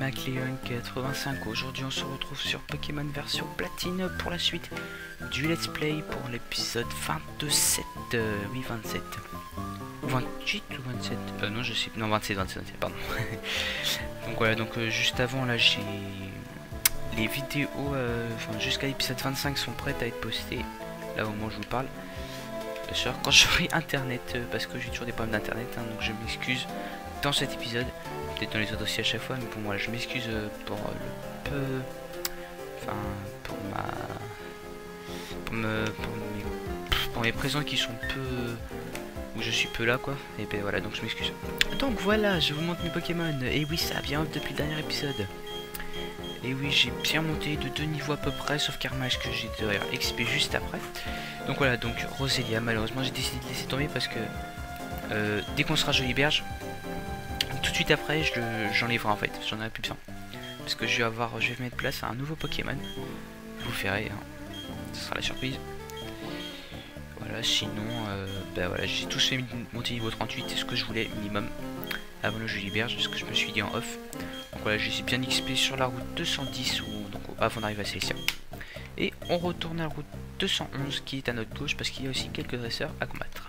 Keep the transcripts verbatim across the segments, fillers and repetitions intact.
Macleon quatre-vingt-cinq. Aujourd'hui on se retrouve sur Pokémon version platine pour la suite du let's play pour l'épisode vingt-sept. Euh, oui vingt-sept. vingt-huit ou vingt-sept euh, Non je sais. Non vingt-sept, vingt-sept, vingt-sept pardon. Donc voilà, donc euh, juste avant là j'ai... Les vidéos, euh, enfin jusqu'à l'épisode vingt-cinq sont prêtes à être postées. Là au moment où je vous parle. Bien sûr quand j'aurai internet, euh, parce que j'ai toujours des problèmes d'internet, hein, donc je m'excuse dans cet épisode. Peut-être dans les autres aussi à chaque fois, mais bon voilà, je m'excuse pour le peu, enfin pour ma, pour me, pour mes, pour mes présents qui sont peu, où je suis peu là quoi. Et ben voilà, donc je m'excuse. Donc voilà, je vous montre mes Pokémon. Et oui, ça a bien depuis le dernier épisode. Et oui, j'ai bien monté de deux niveaux à peu près, sauf Carmage que j'ai de X P juste après. Donc voilà, donc Roselia, malheureusement j'ai décidé de laisser tomber parce que euh, dès qu'on sera Joliberge, tout de suite après j'enlèverai en fait, j'en aurai plus besoin. Parce que je vais avoir, je vais mettre place à un nouveau Pokémon. Vous verrez, hein. Ce sera la surprise. Voilà, sinon, euh, ben voilà, j'ai tous fait monter niveau trente-huit, c'est ce que je voulais minimum avant le Joliberge, ce que je me suis dit en off. Donc voilà, j'ai bien X P sur la route deux cent dix, ou, donc avant d'arriver à Célestia. Et on retourne à la route deux cent onze qui est à notre gauche parce qu'il y a aussi quelques dresseurs à combattre.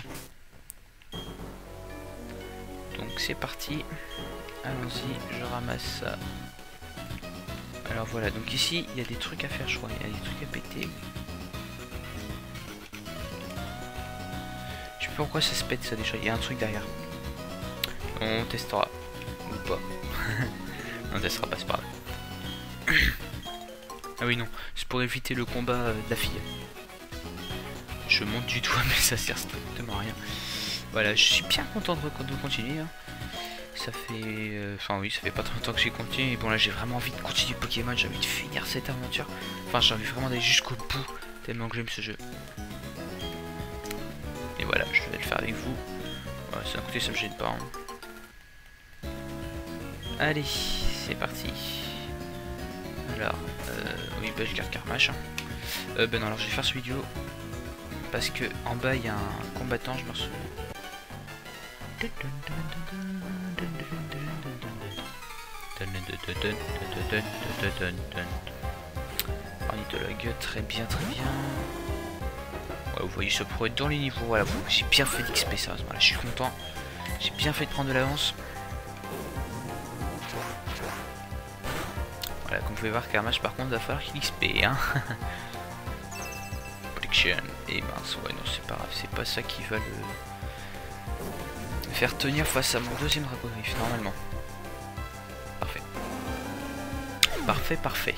Donc c'est parti, allons-y, je ramasse ça. Alors voilà, donc ici il y a des trucs à faire, je crois, il y a des trucs à péter. Je sais pas pourquoi ça se pète ça déjà, il y a un truc derrière. On testera, ou pas. On testera pas, c'est pas grave. Ah oui non, c'est pour éviter le combat euh, de la fille. Je monte du doigt mais ça sert strictement à rien. Voilà, je suis bien content de, de continuer. Hein. Ça fait... Enfin euh, oui, ça fait pas trop longtemps que j'ai continué. Et bon là j'ai vraiment envie de continuer Pokémon, j'ai envie de finir cette aventure. Enfin j'ai envie vraiment d'aller jusqu'au bout, tellement que j'aime ce jeu. Et voilà, je vais le faire avec vous. Voilà, d'un côté ça me gêne pas. Hein. Allez, c'est parti. Alors, euh, oui bah je garde Carmage. Hein. Euh, ben non, alors je vais faire ce vidéo. Parce que en bas il y a un combattant, je me souviens. Ornithologue, très bien, très bien. Ouais, vous voyez, ça pourrait être dans les niveaux. Voilà, j'ai bien fait d'X P, sérieusement. Voilà, je suis content. J'ai bien fait de prendre de l'avance. Voilà, comme vous pouvez voir, Carmage, par contre, il va falloir qu'il X P. Hein. Protection. Et mince, ouais, non, c'est pas grave. C'est pas ça qui va le faire tenir face à mon deuxième Dracogriffe, normalement. Parfait. Parfait, parfait.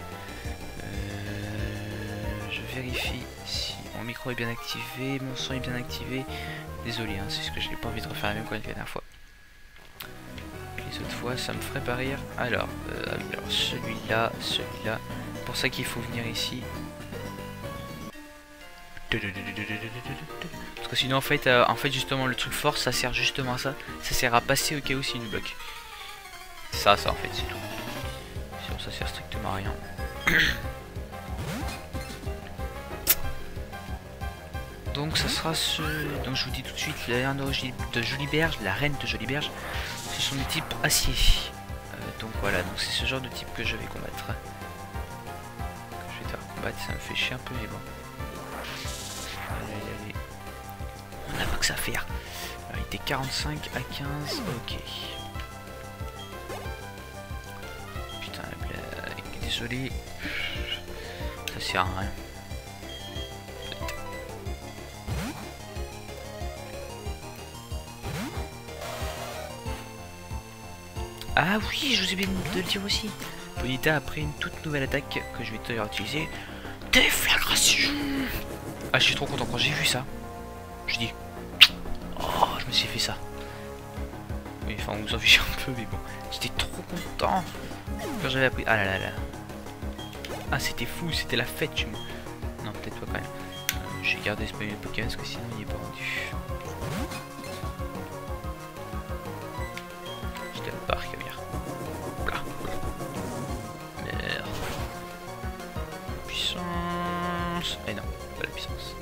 Euh, je vérifie si mon micro est bien activé, mon son est bien activé. Désolé, hein, c'est ce que je n'ai pas envie de refaire la même que la dernière fois. Les autres fois, ça me ferait pas rire. Alors, euh, alors celui-là, celui-là. Pour ça qu'il faut venir ici. Parce que sinon en fait, euh, en fait justement le truc fort ça sert justement à ça. Ça sert à passer au cas où s'il nous bloque. Ça, ça en fait c'est tout. Sinon ça sert strictement à rien. Donc ça sera ce... Donc je vous dis tout de suite, la reine de Joliberge, la reine de Joliberge, ce sont des types acier. Euh, donc voilà, donc c'est ce genre de type que je vais combattre. Que je vais devoir combattre, ça me fait chier un peu mais bon. Allez, allez, allez. On n'a pas que ça à faire. Alors, il était quarante-cinq à quinze, ok. Putain, la blague. Désolé. Ça sert à rien. Ah oui, je vous ai bien de le dire aussi. Ponyta a pris une toute nouvelle attaque que je vais d'ailleurs utiliser. Déflagration. Ah, je suis trop content quand j'ai vu ça. Je dis, oh, je me suis fait ça. Oui, enfin, on vous en fiche un peu, mais bon, j'étais trop content quand j'avais appris. Ah là là là. Ah, c'était fou, c'était la fête chez moi. Non, peut-être pas quand même. Euh, j'ai gardé ce Pokémon parce que sinon il est pas rendu. J'étais à part, Camille. Là. Merde. Puissance. Eh non, pas la puissance.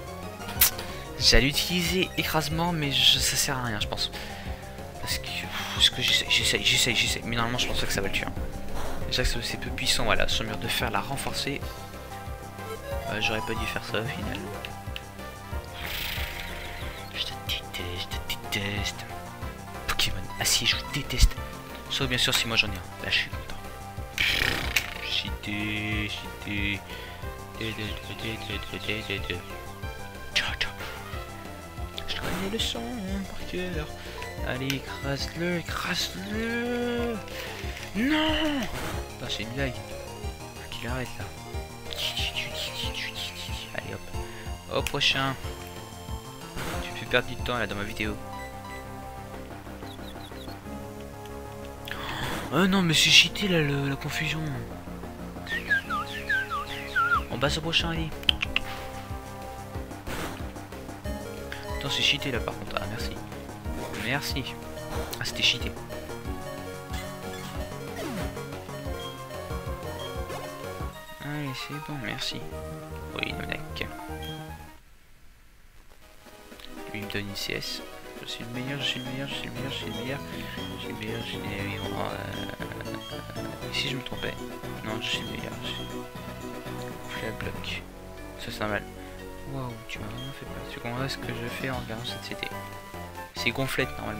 J'allais utiliser écrasement, mais je, ça sert à rien, je pense. Parce que ce que j'essaie, j'essaie, j'essaie, j'essaie. Mais normalement, je pense pas que ça va le tuer. Hein. Déjà que c'est peu puissant, voilà. Son mur de fer l'a renforcé. Euh, J'aurais pas dû faire ça au final. Je te déteste, je te déteste. Pokémon acier, je vous déteste. Sauf bien sûr si moi j'en ai un. Là, je suis content. Chité, chité. Ciao, ciao. Je connais le son par cœur. Allez, écrase-le, écrase-le. Non. Putain, c'est une blague. Faut qu'il arrête là. Allez hop. Au prochain. Tu me fais perdre du temps là dans ma vidéo. Oh non mais c'est cheaté là le, la confusion. On passe au prochain, allez. Attends, c'est cheaté là par contre. Ah merci. Merci. Ah c'était cheaté. Allez c'est bon, merci. Oui, mec. Lui il me donne une C S. Je suis le meilleur, je suis le meilleur, je suis le meilleur, je suis le meilleur. Je suis le meilleur, je suis le meilleur. Euh... Si je me trompais. Non, je suis le meilleur. Je suis... Flat bloc. Ça c'est normal. Waouh, tu m'as vraiment fait peur. Tu comprends ce que je fais en regardant cette C T. C'est gonflette normalement.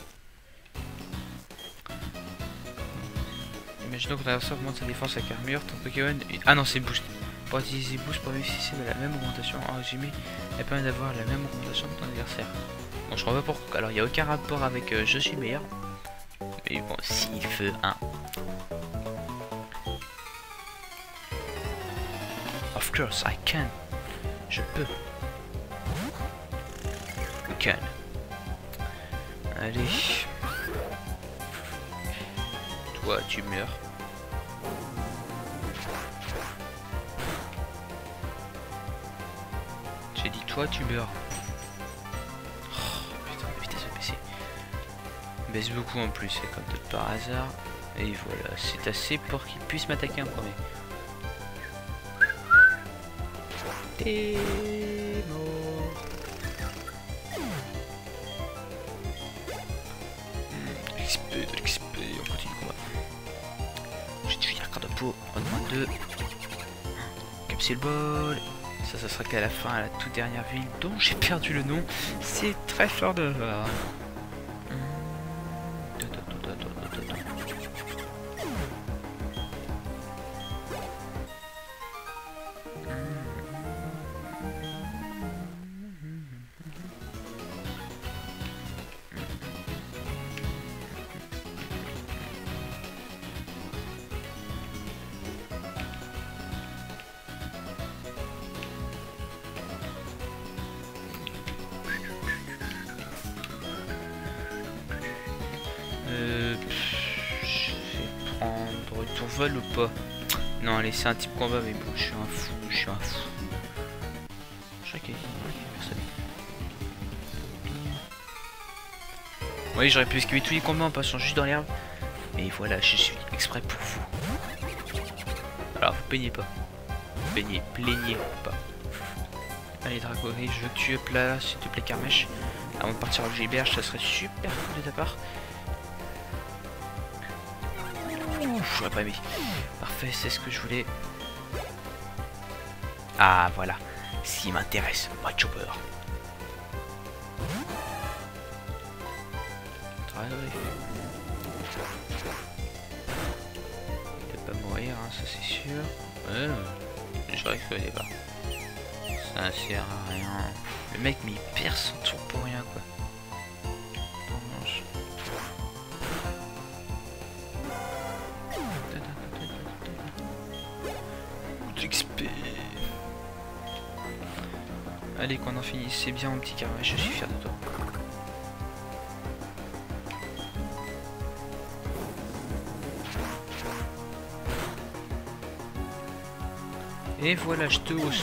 Imaginons que ton adversaire augmente sa défense avec armure, ton Pokémon... Ah non, c'est boost. Pour utiliser boost pour bénéficier de la même augmentation en résumé, elle permet d'avoir la même augmentation de ton adversaire. Bon, je crois pas pourquoi. Alors, il n'y a aucun rapport avec euh, je suis meilleur. Mais bon, s'il veut un. Of course, I can. Je peux. We can. Allez. Toi, tu meurs. J'ai dit toi, tu meurs. Oh, putain, la vitesse de P C. Baisse beaucoup en plus, c'est comme de par hasard. Et voilà, c'est assez pour qu'il puisse m'attaquer en premier. T'es mort. Mmh, X P, de l'X P, on continue le combat. Je vais te finir carte de peau, en moins deux. Capsule ball. Ça, ça sera qu'à la fin, à la toute dernière ville dont j'ai perdu le nom. C'est très fort de voir. Euh, je vais prendre ton vol ou pas? Non, allez, c'est un type combat, mais bon, je suis un fou, je suis un fou. Je crois qu'il y a personne. Oui, j'aurais pu esquiver tous les combats en passant juste dans l'herbe. Mais voilà, je suis exprès pour vous. Alors, vous peignez pas. Peignez, plaignez pas. Allez, Dragory, je veux que tu es là, s'il te plaît, Carmèche. Avant de partir au Giberge, ça serait super cool de ta part. J'aurais pas aimé. Parfait, c'est ce que je voulais. Ah, voilà. Ce qui m'intéresse, moi, Chopper. Il va pas mourir, hein, ça c'est sûr. Ouais, je dirais qu'il fallait pas. Ça sert à rien. Le mec, mais il perd son tour pour rien, quoi. X P. Allez, qu'on en finisse, c'est bien mon petit carré, je suis fier de toi. Et voilà, je te hausse.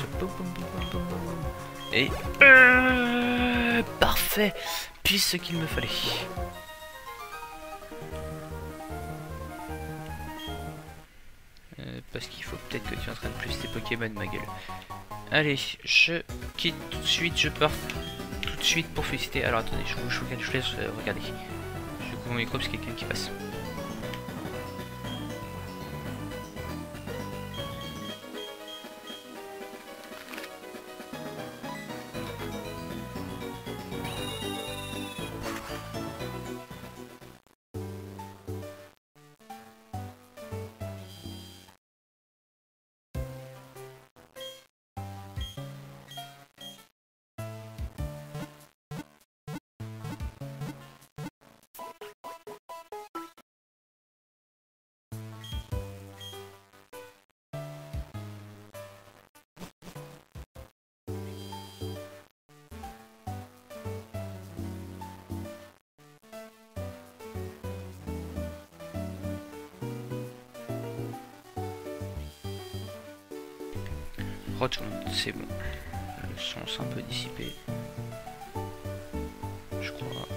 Et euh, parfait, puis ce qu'il me fallait. Parce qu'il faut peut-être que tu entraînes plus tes Pokémon, ma gueule. Allez, je quitte tout de suite, je pars tout de suite pour féliciter. Alors attendez, je vous, je vous, je vous laisse euh, regarder. Je mon micro parce qu'il y a quelqu'un qui passe. Rochmont, c'est bon. Le son s'est un peu dissipé. Je crois.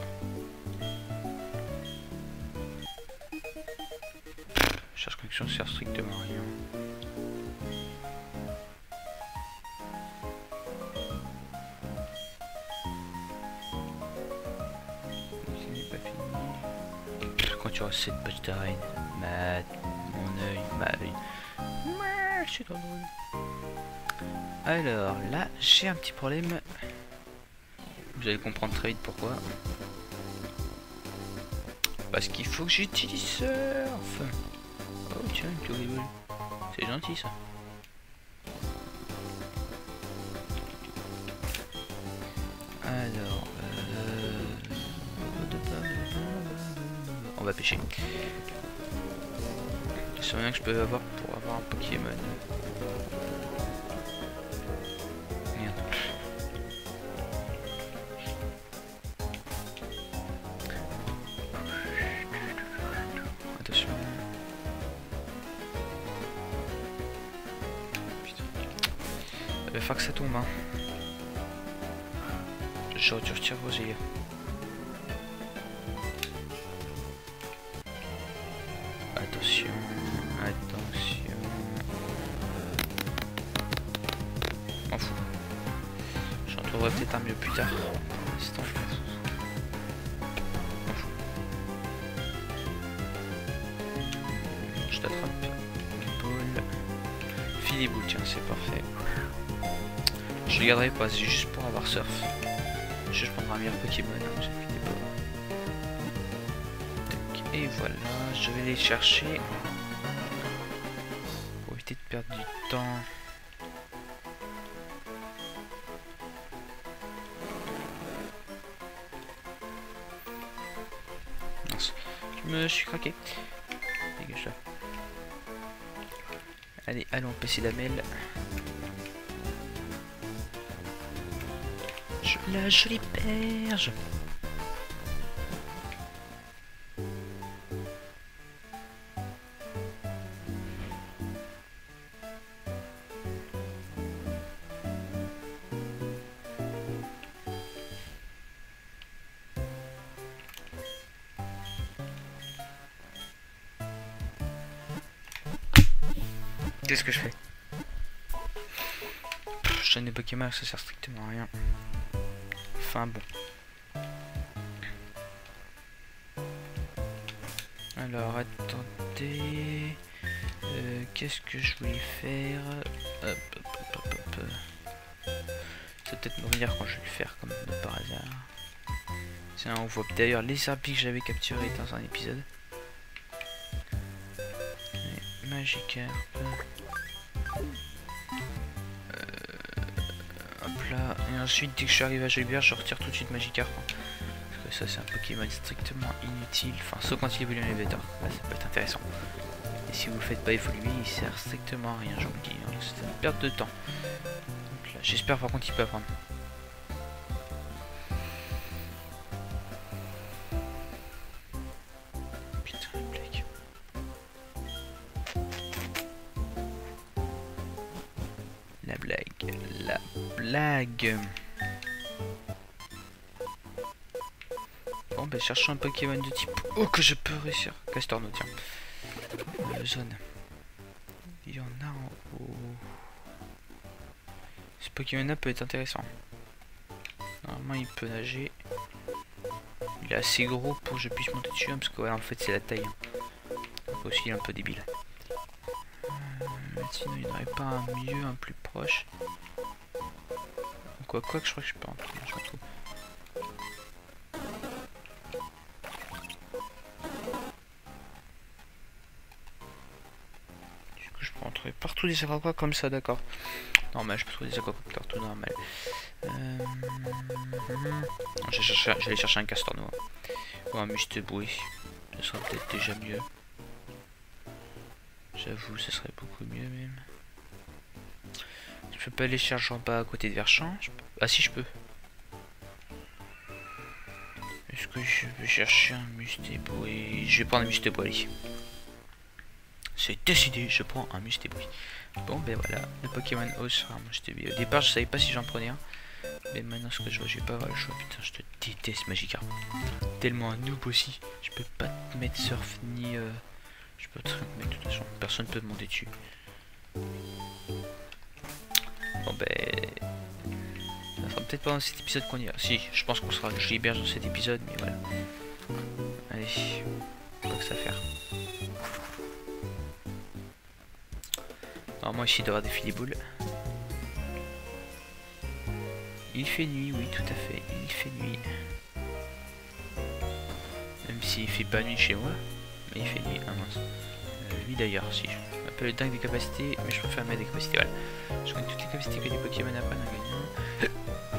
Cherche connexion, ça sert strictement à rien. Ce n'est pas fini. Quand tu auras cette page d'arène, ma... mon œil, ma œil. Je suis trop drôle. Alors là, j'ai un petit problème. Vous allez comprendre très vite pourquoi. Parce qu'il faut que j'utilise Surf. Oh tiens, une petite rigole. C'est gentil ça. Alors, euh... on va pêcher. C'est rien que je peux avoir pour avoir un Pokémon. Il va falloir que ça tombe, hein. J'aurais dû retirer vos yeux. Attention, attention. M'en fous. J'en trouverai peut-être un mieux plus tard. Pour l'instant, m'en fous. Je t'attrape. Ball. Filibou, tiens, c'est parfait. Je regarderai pas, c'est juste pour avoir Surf. Je prendrai un meilleur Pokémon, hein, vous inquiétez pas. Et voilà, je vais les chercher. Pour éviter de perdre du temps. Mince, je me suis craqué. Dégage là. Allez, allons, P C d'Amel. La jolie perge. Qu'est-ce que je fais? Je donne des Pokémon, ça sert strictement à rien. Enfin bon. Alors attendez. Euh, Qu'est-ce que je voulais faire? Hop, hop, hop, hop, hop. Ça va peut-être me revenir quand je vais le faire comme par hasard. Tiens, on voit d'ailleurs les harpies que j'avais capturés dans un épisode. Magikarp. Là, et ensuite dès que je suis arrivé à Jolibière, je retire tout de suite Magikarp, hein, parce que ça c'est un Pokémon strictement inutile, enfin sauf quand il évolue en élévateur, là ça peut être intéressant. Et si vous le faites pas évoluer, il sert strictement à rien, je vous le dis, hein. C'est une perte de temps. J'espère par contre il peut apprendre. Putain, la blague. La blague, la blague. Bon, bah cherchons un Pokémon de type oh que je peux réussir. Castorno, tiens. Euh, zone. Il y en a en haut. Ce Pokémon là peut être intéressant. Normalement, il peut nager. il est assez gros pour que je puisse monter dessus, hein, parce que voilà, en fait c'est la taille. Hein. Donc aussi il est un peu débile. Euh, sinon il n'y aurait pas un mieux, un plus proche. Quoi, quoi que je crois que je peux en trouver, je m'en trouve. Du coup je peux en trouver partout des aquaquas comme ça, d'accord. Normal, je peux trouver des aquaquas partout, normal. Euh... Non, je vais aller chercher un castor noir. Ou un mustéboué. Ce sera peut-être déjà mieux. J'avoue, ce serait beaucoup mieux même. Je peux pas aller chercher en bas à côté de Verchamp. Peux... Ah si, je peux. Est-ce que je vais chercher un mustéboué? Je vais prendre un mustéboué, allez. C'est décidé, je prends un mustéboué. Bon ben voilà, le Pokémon O sera un mustéboué. Au départ, je savais pas si j'en prenais un. Mais maintenant, ce que je vois, j'ai pas avoir le choix. Putain, je te déteste, Magikarp. Tellement un noob aussi. Je peux pas te mettre surf ni. Euh... Je peux te mettre de toute façon. Personne peut me monter dessus. Bon ben. Ça sera peut-être pas dans cet épisode qu'on ira. Si, je pense qu'on sera Gilbert dans cet épisode, mais voilà. Allez, pas que ça faire. Normalement, ici, il doit y avoir des filiboules. Il fait nuit, oui, tout à fait. Il fait nuit. Même s'il fait pas nuit chez moi, mais il fait nuit. Ah mince. Euh, lui d'ailleurs, si. Je m'appelle le dingue des capacités, mais je préfère mettre des capacités. Voilà. Je connais toutes les capacités que les Pokémon apprennent à gagner.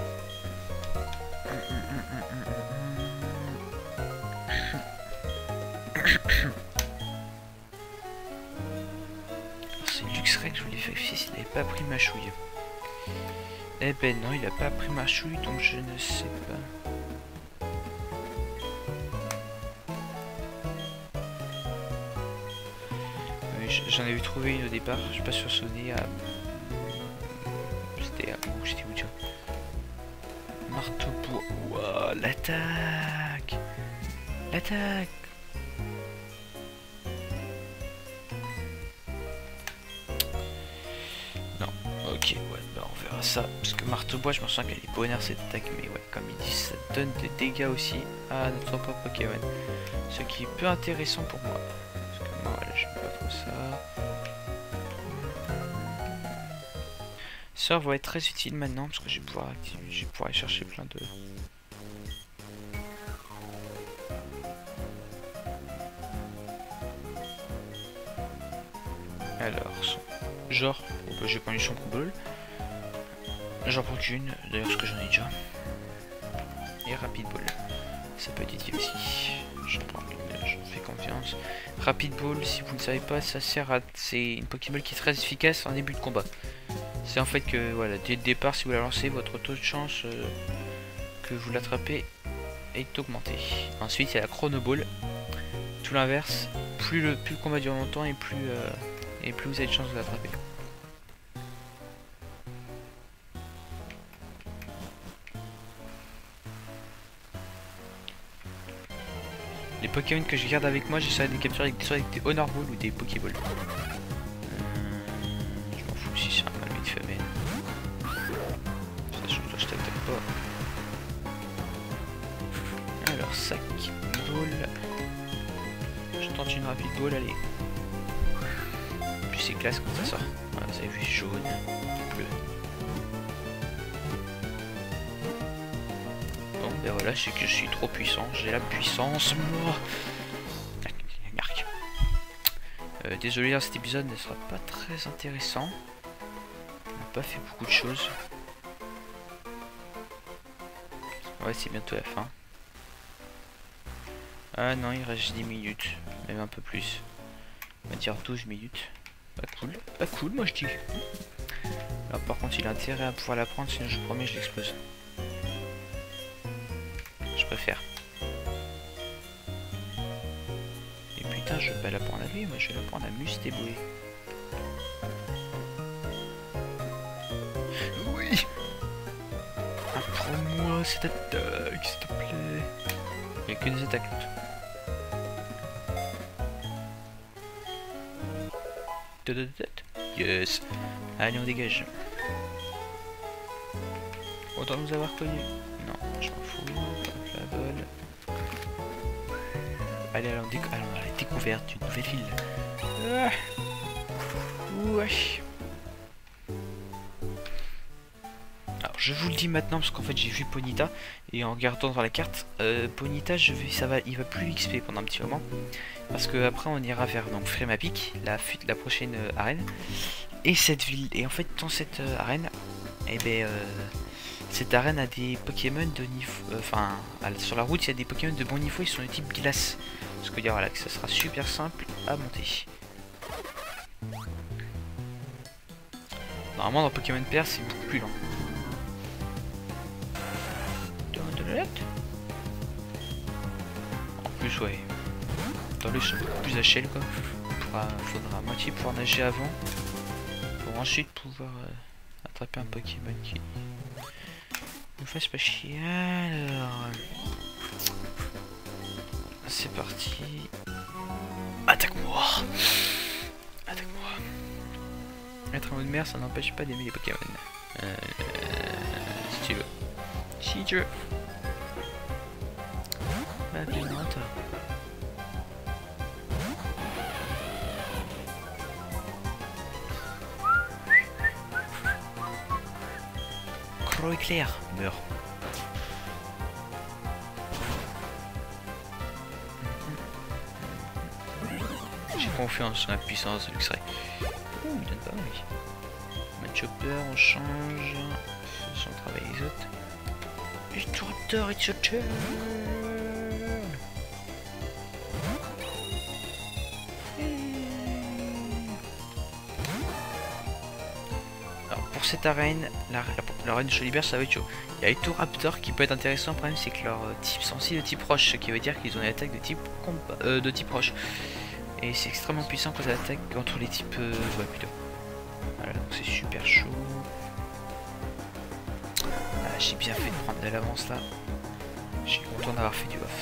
C'est Luxray que je voulais vérifier s'il n'avait pas pris ma chouille. Eh ben non, il a pas pris ma chouille, donc je ne sais pas. Oui, j'en avais trouvé une au départ, je suis pas sûr sonné à... C'était à... Où j'étais où déjà? Marteau bois. Ouah, l'attaque! L'attaque! Ok, ouais, bah on verra ça. Parce que marteau bois, je me sens qu'elle est bonheur cette attaque. Mais ouais, comme ils disent, ça donne des dégâts aussi à notre propre Pokémon. Ce qui est peu intéressant pour moi. Parce que moi, voilà, j'aime pas trop ça. Ça va être très utile maintenant. Parce que je vais pouvoir, activer, je vais pouvoir aller chercher plein de... Alors, son... genre, oh bah, j'ai pas eu son combo. J'en prends qu'une, d'ailleurs, ce que j'en ai déjà. Et Rapid Ball. Ça peut être utile aussi. J'en prends une, j'en fais confiance. Rapid Ball, si vous ne savez pas, ça sert à. C'est une Pokéball qui est très efficace en début de combat. C'est en fait que, voilà, dès le départ, si vous la lancez, votre taux de chance euh, que vous l'attrapez est augmenté. Ensuite, il y a la Chrono Ball. Tout l'inverse. Plus le, plus le combat dure longtemps et plus. Euh, Et plus vous avez de chance de l'attraper. Les Pokémon que je garde avec moi, j'essaie de les capturer avec, soit avec des Honor Ball ou des Pokéball. Euh, je m'en fous si c'est un mâle ou une femelle. Sachant que je t'attaque pas. Alors, sac, ball. Je tente une rapide ball, allez. C'est classe quand ça sort. Voilà, vous avez vu jaune, bleu. Bon, ben voilà, c'est que je suis trop puissant. J'ai la puissance, moi. Euh, désolé, là, cet épisode ne sera pas très intéressant. On n'a pas fait beaucoup de choses. Ouais, c'est bientôt la fin. Ah non, il reste dix minutes. Même un peu plus. On va dire douze minutes. Pas cool, pas cool moi je dis. Là par contre il a intérêt à pouvoir la prendre, sinon je promets je l'explose. Je préfère. Et putain je vais pas la prendre à lui, moi je vais la prendre à Mustéboué. Oui. Apprends-moi cette attaque s'il te plaît. Il n'y a que des attaques. Yes. Allez, on dégage. On doit nous avoir connus. Non, je m'en fous. Hop, la balle. aller à la, déc à la découverte d'une nouvelle ville. Ah. Ouais. Alors je vous le dis maintenant parce qu'en fait j'ai vu Ponyta et en regardant dans la carte, euh, Ponyta je vais, ça va, il va plus X P pendant un petit moment parce que après on ira vers donc Frémapic, la, la prochaine euh, arène et cette ville. Et en fait dans cette euh, arène, et eh ben euh, cette arène a des Pokémon de niveau, enfin euh, sur la route il y a des Pokémon de bon niveau, ils sont de type glace. Ce qui veut dire voilà que ça sera super simple à monter. Normalement dans Pokémon P R c'est beaucoup plus lent. En plus ouais, dans le sont beaucoup plus H L quoi. Il faudra, faudra à moitié pouvoir nager avant pour ensuite pouvoir euh, attraper un Pokémon qui ne fasse pas chier. Alors c'est parti. Attaque-moi. Attaque-moi. Être en mode mer, ça n'empêche pas d'aimer les Pokémon. Euh, si tu veux. Si tu veux. Bah, bien toi. Croc éclair, meurs. J'ai confiance en la puissance de l'X-Ray. Ouh, il donne pas envie. Matchopper, on change. Faisons travailler les autres. Raptor, it's your turn. Alors pour cette arène, la, la, la arène de Cholibert ça va être chaud. Il y a Ectoraptor qui peut être intéressant. Le problème c'est que leur type sensible de type roche, ce qui veut dire qu'ils ont une attaque de type combat, euh, de type roche. Et c'est extrêmement puissant quand ça attaque contre les types euh, ouais plutôt. Voilà donc c'est super chaud. Ah, j'ai bien fait de prendre de l'avance là. Je suis content d'avoir fait du off.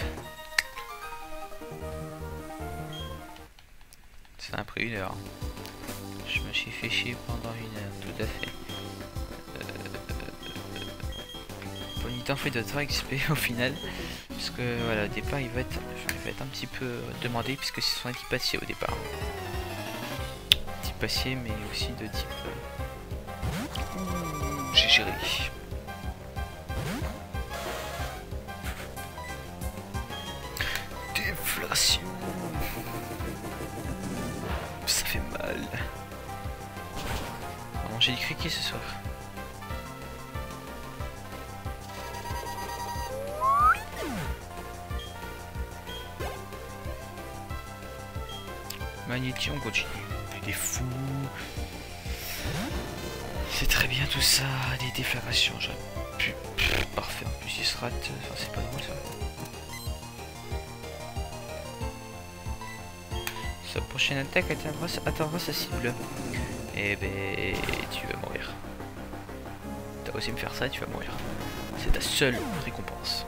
Ça a pris une heure. Je me suis fait chier pendant une heure, tout à fait. Euh... Ponyta fait de trois X P au final. Parce que voilà, au départ il va être, enfin, il va être un petit peu demandé puisque ce sont des types acier au départ. Type acier mais aussi de type... Ouh, j'ai géré. Déflation. Ça fait mal. On va manger des criquets ce soir. Magnéti, on continue. Il est fou. C'est très bien tout ça. Des déflagrations. J'aurais pu. Parfait. En plus, il se rate. Enfin, c'est pas drôle ça. Sa prochaine attaque atteindra, atteindra sa cible. Et ben, tu vas mourir. T'as osé me faire ça, tu vas mourir. C'est ta seule récompense.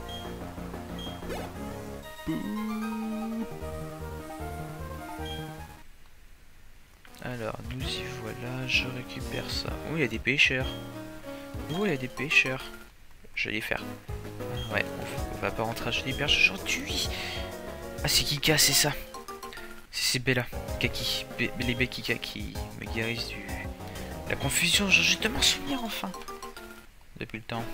Alors, nous y voilà, je récupère ça. Oh, il y a des pêcheurs. Oh, il y a des pêcheurs. Je vais les faire. Ouais, on va pas rentrer à Joli Perche aujourd'hui. Ah, c'est Kika, c'est ça. C'est Bella, Kaki, Be les Bekika qui me guérissent du... La confusion, je vais de m'en souvenir enfin. Depuis le temps.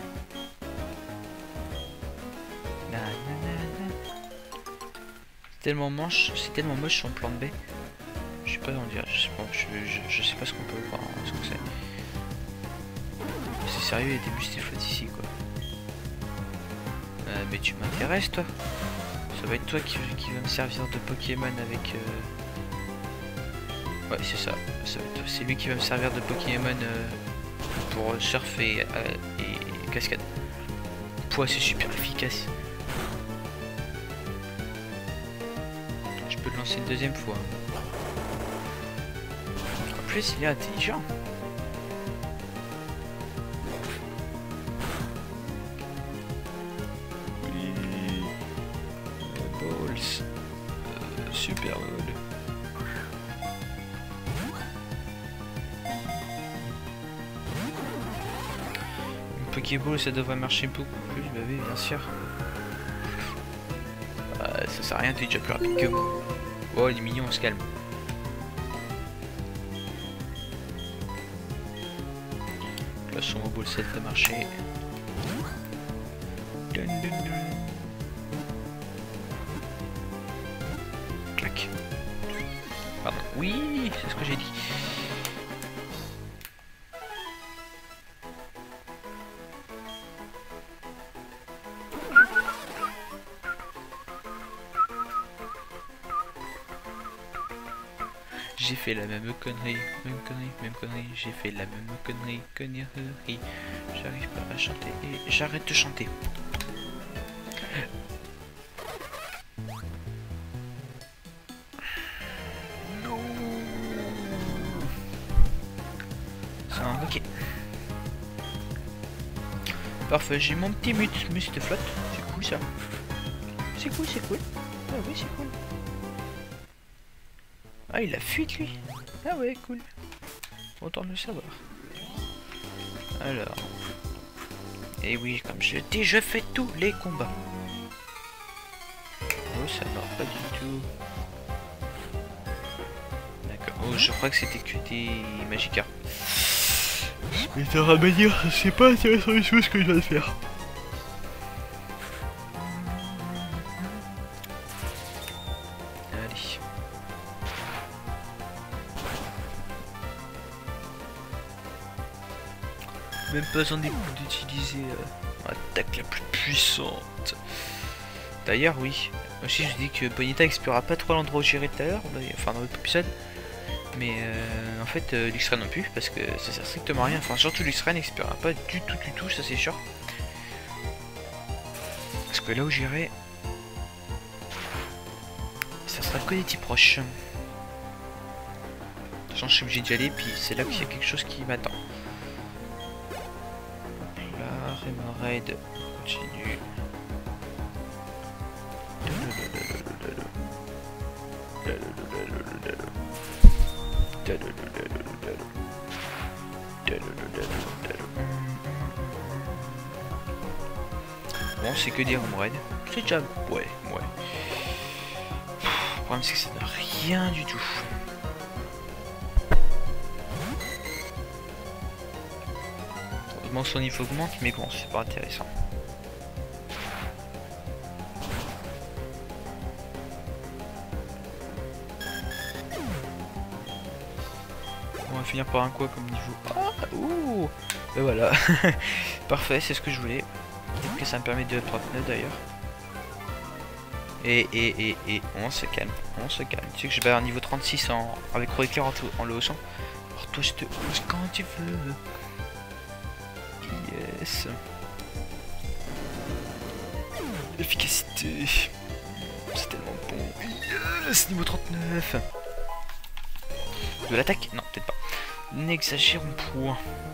C'est tellement moche, c'est tellement moche son plan de baie. Je sais pas on dirait, je sais pas, je, je, je sais pas ce qu'on peut voir, ce que c'est. C'est sérieux, il y a des bustes flottes ici quoi. Euh, mais tu m'intéresses toi. Ça va être toi qui, qui va me servir de Pokémon avec... Euh... Ouais, c'est ça. ça c'est lui qui va me servir de Pokémon euh, pour surf et, euh, et cascade. Poids, c'est super efficace. Je peux le lancer une deuxième fois. En plus, il est intelligent. Super vol. Une Pokéball ça devrait marcher beaucoup plus, bah oui bien sûr. Ah, ça sert à rien, t'es déjà plus rapide que moi. Oh, il est mignon, on se calme. Là, son mobile set va marcher. Dun, dun, dun. Clac. Pardon. Oui, c'est ce que j'ai dit. J'ai fait la même connerie, même connerie, même connerie, j'ai fait la même connerie, connerie. J'arrive pas à chanter et j'arrête de chanter. Non. Ça, ok. Parfait, j'ai mon petit mute, must flotte. C'est cool ça. C'est cool, c'est cool. Ah oui, c'est cool. Ah, il a fuite lui. Ah ouais, cool. Autant le savoir. Alors. Et oui, comme je l'ai dit, je fais tous les combats. Oh, ça va pas du tout. D'accord. Oh, je crois que c'était que des Magikarp. Mais t'auras à me dire, c'est pas intéressant les choses que je dois faire. Allez. Même pas besoin d'utiliser euh, l'attaque la plus puissante. D'ailleurs, oui. Aussi, je dis que Bonita explorera pas trop l'endroit où j'irai tout à l'heure, enfin dans l'autre épisode. Mais euh, en fait, euh, Luxray non plus, parce que ça sert strictement à rien. Enfin, surtout Luxray n'explorera pas du tout, du tout, ça c'est sûr. Parce que là où j'irai, ça sera que des types proches. Sachant que je suis obligé d'y aller, puis c'est là qu'il y a quelque chose qui m'attend. Là, Remoraid continue. Bon, c'est que des Remoraid. C'est déjà... Ouais, ouais. Le problème, c'est que ça n'a rien du tout. Heureusement, son niveau augmente, mais bon, c'est pas intéressant. On va finir par un quoi comme niveau? Ah, ouh, ben voilà. Parfait, c'est ce que je voulais. Peut-être que ça me permet de trente-neuf d'ailleurs. Et, et, et, et, on se calme, on se calme. Tu sais que je vais un niveau trente-six en, avec Royker en, en le haussant. Alors toi, je te hausse quand tu veux. Yes. L'efficacité. C'est tellement bon. Yes, niveau trente-neuf. De l'attaque? Non, peut-être pas. N'exagérons point.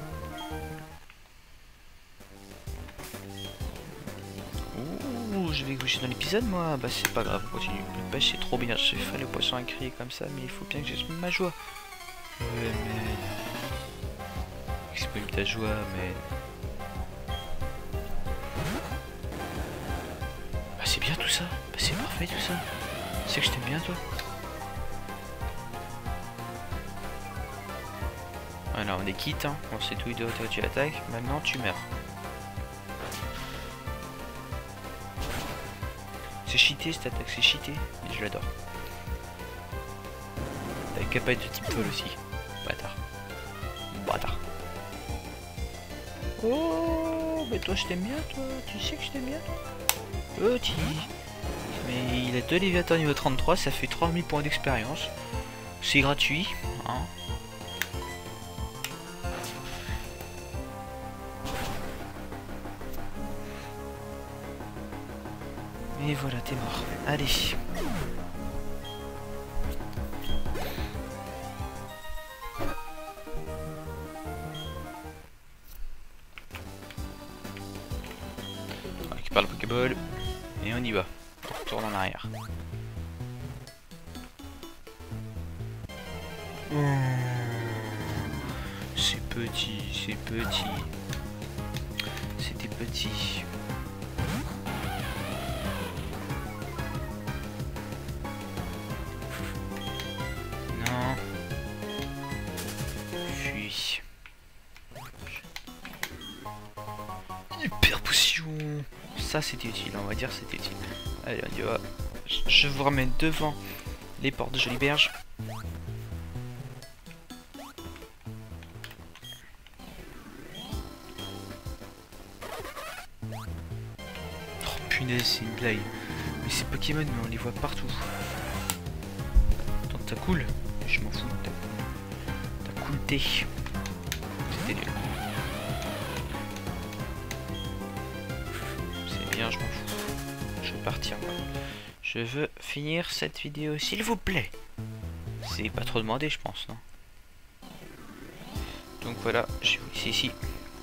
Ouh, je vais coucher dans l'épisode moi. Bah c'est pas grave, on continue. Le pêche c'est trop bien. J'ai fait le poisson à crier comme ça, mais il faut bien que j'exprime ma joie. Ouais mais... Exprime ta joie, mais... Bah c'est bien tout ça. Bah c'est parfait tout ça. C'est que je t'aime bien toi. Voilà, on est quitte, hein. On sait tous les deux où tu attaques. Maintenant, tu meurs. C'est cheaté cette attaque, c'est cheaté. Mais je l'adore. T'as qu'à pas être de type vol aussi. Bâtard. Bâtard. Oh, mais toi, je t'aime bien, toi. Tu sais que je t'aime bien, toi. Petit. Mais il a deux Léviathans niveau trente-trois, ça fait trois mille points d'expérience. C'est gratuit, hein. Et voilà, t'es mort. Allez. On récupère le Pokéball. Et on y va. On retourne en arrière. C'est petit, c'est petit. C'était petit. hyper potion. Ça c'était utile, on va dire c'était utile. Allez on y va. Je vous ramène devant les portes de Jolie Berge. Oh punaise, c'est une blague. Mais ces Pokémon, mais on les voit partout. Attends, t'as cool? Je m'en fous. T'as cool thé. C'était nul. C'est bien, je m'en fous. Je vais partir moi. Je veux finir cette vidéo, s'il vous plaît. C'est pas trop demandé, je pense, non? Donc voilà, j'ai vu ici, ici.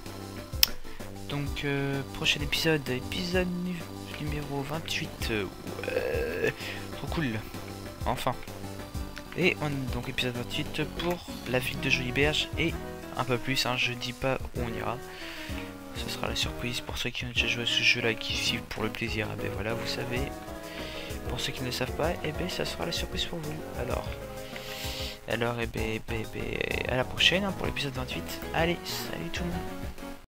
Donc, euh, prochain épisode, épisode numéro vingt-huit. Euh, ouais, trop cool. Enfin. Et on donc épisode vingt-huit pour la ville de Jolie Berge et un peu plus, hein, je dis pas où on ira. Ce sera la surprise pour ceux qui ont déjà joué à ce jeu là et qui suivent pour le plaisir. Et ben voilà, vous savez. Pour ceux qui ne le savent pas, et ben ça sera la surprise pour vous. Alors, alors et ben, ben, ben à la prochaine hein, pour l'épisode vingt-huit. Allez, salut tout le monde.